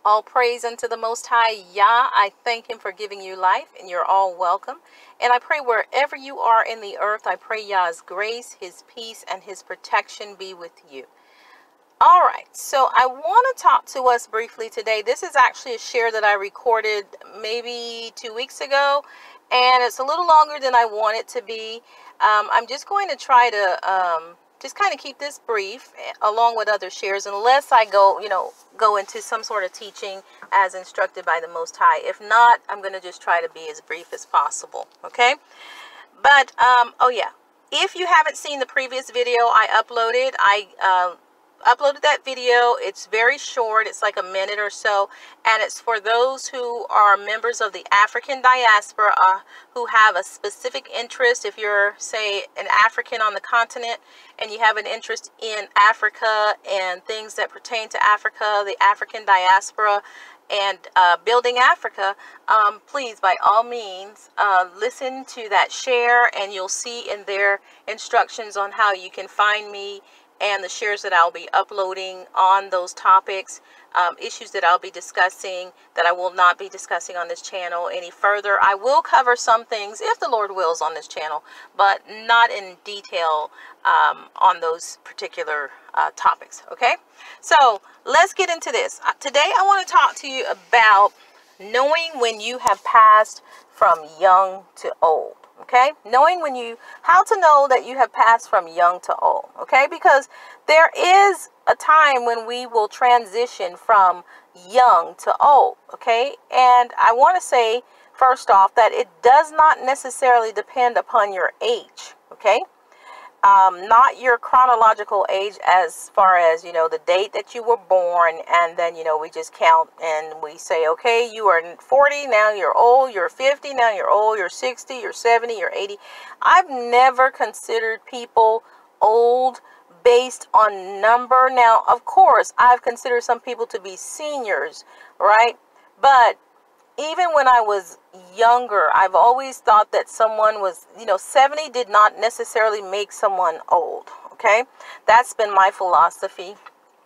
All praise unto the Most High Yah. I thank Him for giving you life, and you're all welcome. And I pray wherever you are in the earth, I pray Yah's grace, His peace, and His protection be with you. All right, so I want to talk to us briefly today. This is actually a share that I recorded maybe 2 weeks ago, and it's a little longer than I want it to be. I'm just going to try to just kind of keep this brief along with other shares, unless I go into some sort of teaching as instructed by the Most High. If not, I'm going to just try to be as brief as possible. Okay, but oh yeah, if you haven't seen the previous video I uploaded that video. It's very short. It's like a minute or so, and it's for those who are members of the African diaspora who have a specific interest. If you're, say, an African on the continent and you have an interest in Africa and things that pertain to Africa, the African diaspora, and building Africa, please, by all means, listen to that share, and you'll see in their instructions on how you can find me and the shares that I'll be uploading on those topics, issues that I'll be discussing that I will not be discussing on this channel any further. I will cover some things, if the Lord wills, on this channel, but not in detail on those particular topics, okay? So let's get into this. Today I want to talk to you about knowing when you have passed from young to old. Okay, how to know that you have passed from young to old. Okay, because there is a time when we will transition from young to old. Okay, and I want to say first off that it does not necessarily depend upon your age. Okay, not your chronological age, as far as the date that you were born, and then we just count and we say, okay, you are 40, now you're old, you're 50, now you're old, you're 60, you're 70, you're 80. I've never considered people old based on number. Now, of course, I've considered some people to be seniors, right? But even when I was younger, I've always thought that someone was, 70 did not necessarily make someone old, okay? That's been my philosophy,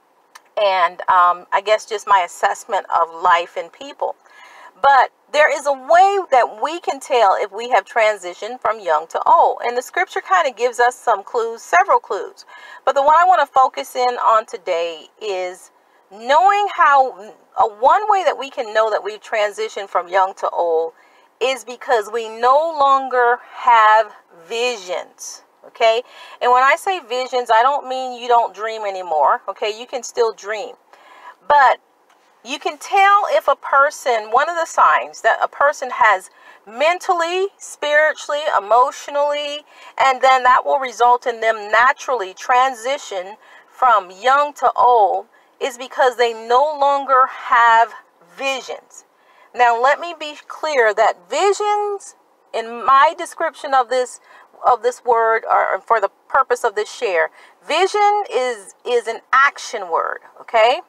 and I guess just my assessment of life and people. But there is a way that we can tell if we have transitioned from young to old, and the scripture kind of gives us some clues, several clues. But the one I want to focus in on today is knowing how one way that we can know that we've transitioned from young to old is because we no longer have visions. Okay, and when I say visions, I don't mean you don't dream anymore. Okay, you can still dream, but you can tell if a person, one of the signs that a person has mentally, spiritually, emotionally, and then that will result in them naturally transition from young to old, is because they no longer have visions. Now, let me be clear that visions, in my description of this word, or for the purpose of this share, vision is an action word, okay?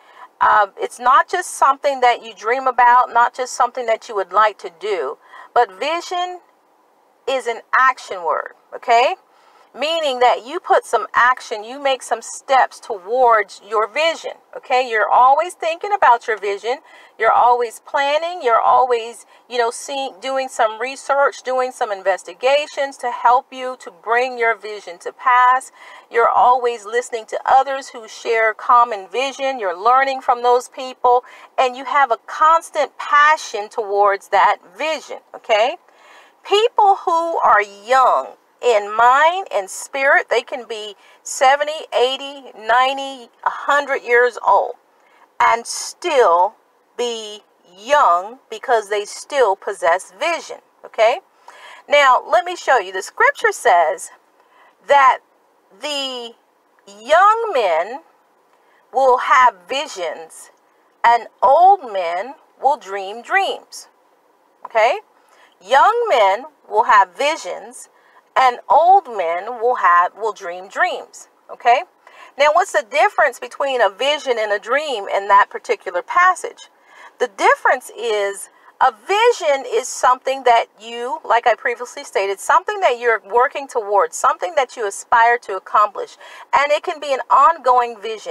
It's not just something that you dream about, not just something that you would like to do, but vision is an action word, okay? Meaning that you put some action, you make some steps towards your vision, okay? You're always thinking about your vision. You're always planning. You're always, doing some research, doing some investigations to help you to bring your vision to pass. You're always listening to others who share common vision. You're learning from those people, and you have a constant passion towards that vision, okay? People who are young in mind and spirit, they can be 70, 80, 90, 100 years old and still be young because they still possess vision, okay? Now, let me show you. The scripture says that the young men will have visions and old men will dream dreams, okay? Young men will have visions and old men will dream dreams, okay? Now, what's the difference between a vision and a dream in that particular passage? The difference is a vision is something that you, like I previously stated, something that you're working towards, something that you aspire to accomplish, and it can be an ongoing vision.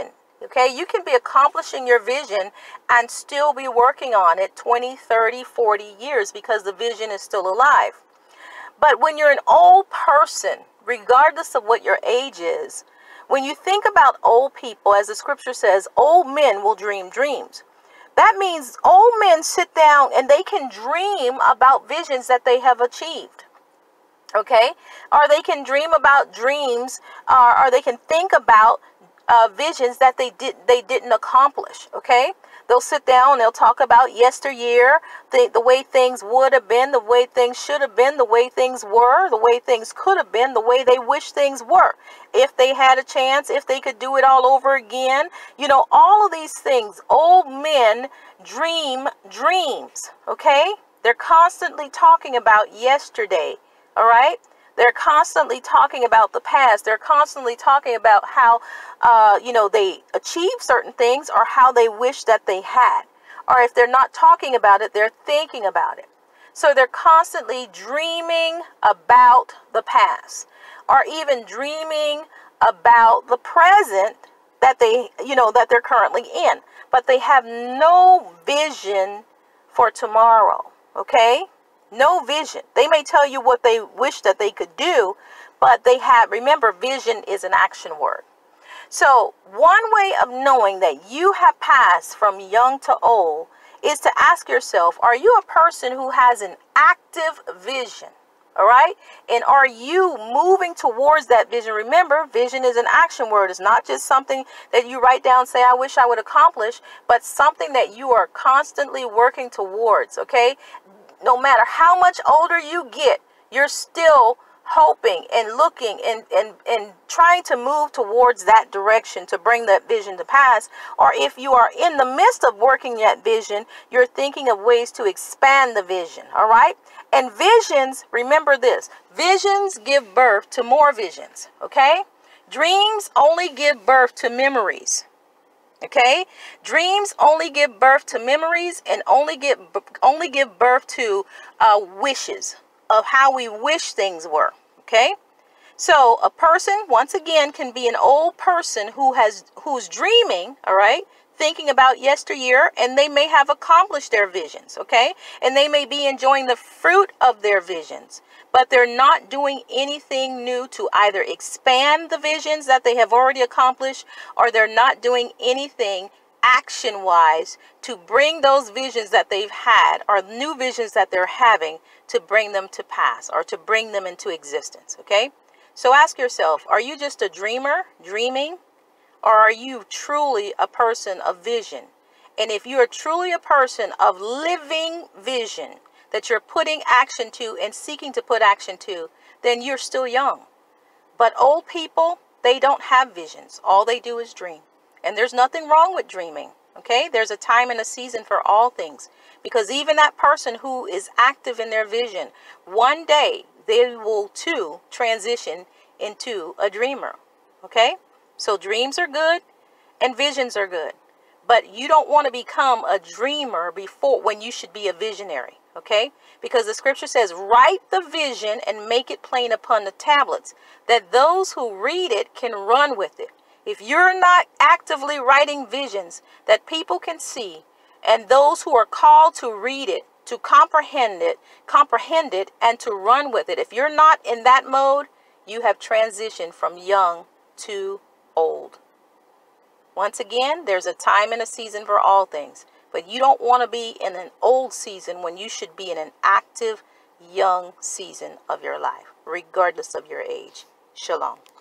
Okay, you can be accomplishing your vision and still be working on it 20, 30, 40 years because the vision is still alive. But when you're an old person, regardless of what your age is, when you think about old people, as the scripture says, old men will dream dreams. That means old men sit down and they can dream about visions that they have achieved. Okay? Or they can dream about dreams, or they can think about visions that they didn't accomplish. Okay? They'll sit down, they'll talk about yesteryear, the way things would have been, the way things should have been, the way things were, the way things could have been, the way they wish things were. If they had a chance, if they could do it all over again. You know, all of these things. Old men dream dreams, okay? They're constantly talking about yesterday, all right? They're constantly talking about the past. They're constantly talking about how, they achieved certain things or how they wish that they had. Or if they're not talking about it, they're thinking about it. So they're constantly dreaming about the past, or even dreaming about the present that that they're currently in. But they have no vision for tomorrow, okay? No vision. They may tell you what they wish that they could do, but remember, vision is an action word. So one way of knowing that you have passed from young to old is to ask yourself, are you a person who has an active vision? All right? And are you moving towards that vision? Remember, vision is an action word. It's not just something that you write down and say, I wish I would accomplish, but something that you are constantly working towards, okay? No matter how much older you get, you're still hoping and looking and trying to move towards that direction to bring that vision to pass. Or if you are in the midst of working that vision, you're thinking of ways to expand the vision, all right? And visions, remember this, visions give birth to more visions, okay? Dreams only give birth to memories. Okay, dreams only give birth to memories and only give birth to wishes of how we wish things were. Okay, so a person, once again, can be an old person who's dreaming, all right, thinking about yesteryear, and they may have accomplished their visions. Okay, and they may be enjoying the fruit of their visions, but they're not doing anything new to either expand the visions that they have already accomplished, or they're not doing anything action-wise to bring those visions that they've had, or new visions that they're having, to bring them to pass or to bring them into existence. Okay? So ask yourself, are you just a dreamer, dreaming, or are you truly a person of vision? And if you are truly a person of living vision, that you're putting action to and seeking to put action to, then you're still young. But old people, they don't have visions. All they do is dream. And there's nothing wrong with dreaming. Okay? There's a time and a season for all things. Because even that person who is active in their vision, one day they will too transition into a dreamer. Okay? So dreams are good and visions are good. But you don't want to become a dreamer when you should be a visionary. Okay? Because the scripture says, write the vision and make it plain upon the tablets, that those who read it can run with it. If you're not actively writing visions that people can see, and those who are called to read it, to comprehend it, and to run with it, if you're not in that mode, you have transitioned from young to old. Once again, there's a time and a season for all things. But you don't want to be in an old season when you should be in an active, young season of your life, regardless of your age. Shalom.